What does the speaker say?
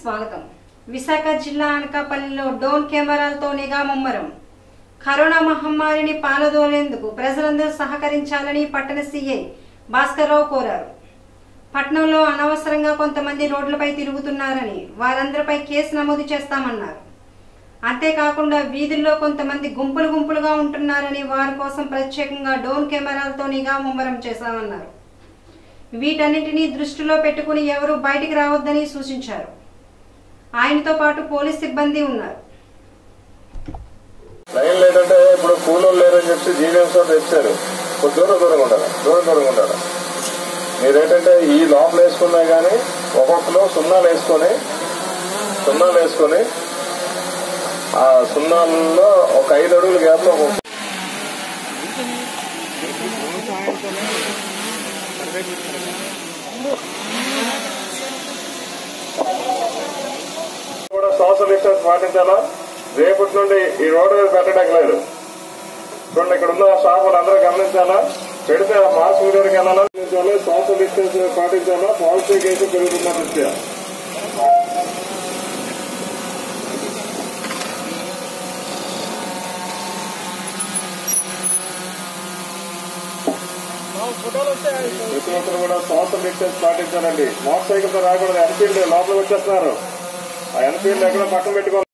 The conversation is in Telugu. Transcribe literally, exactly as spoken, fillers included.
స్వాగతం. విశాఖ జిల్లా అనకాపల్లిలో డ్రోన్ కెమెరాలతో నిఘా ముమ్మరం. కరోనా మహమ్మారిని పాలదోలేందుకు ప్రజలందరూ సహకరించాలని పట్టణ సీఐ భాస్కర్రావు కోరారు. పట్టణంలో అనవసరంగా కొంతమంది రోడ్లపై తిరుగుతున్నారని, వారందరిపై కేసు నమోదు చేస్తామన్నారు. అంతేకాకుండా వీధుల్లో కొంతమంది గుంపులు గుంపులుగా ఉంటున్నారని, వారి కోసం ప్రత్యేకంగా డ్రోన్ కెమెరాలతో నిఘా ముమ్మరం చేశామన్నారు. వీటన్నిటినీ దృష్టిలో పెట్టుకుని ఎవరూ బయటికి రావద్దని సూచించారు. ఆయనతో పాటు పోలీస్ సిబ్బంది ఉన్నారు. లైన్ లేదంటే ఇప్పుడు కూలోళ్ళు లేరని చెప్పి జీవీఎం సార్ తెచ్చారు. దూరం దూరంగా ఉండాలి, దూరం దూరంగా ఉండాలి. మీరేంటంటే ఈ లోపల వేసుకున్నా కానీ ఒక్కొక్కరు సున్నాలు వేసుకొని సున్నాలు వేసుకొని ఆ సున్నాల్లో ఒక ఐదు అడుగుల గ్యాప్ లో కూడా సోషల్ డిస్టెన్స్ పాటించాలా. రేపటి నుండి ఈ రోడ్డు మీద పెట్టడం లేదు. చూడండి, ఇక్కడ ఉన్న షాపులు అందరూ గమనించాలా. పెడితే ఆ మాస్క్ దగ్గరికి వెళ్ళాలా, సోషల్ డిస్టెన్స్ పాటించాలా. పాజిటివ్ కేసు పెరుగుతున్న దృష్ట్యా ప్రతి ఒక్కరు కూడా సోషల్ డిస్టెన్స్ పాటించాలండి. మోటార్ సైకిల్ తో రాకూడదు. ఎన్ఫీల్డ్ లోపలికి వచ్చేస్తున్నారు. ఆ ఎన్ఫీల్డ్ ఎక్కడ పక్కన పెట్టుకోవాలి.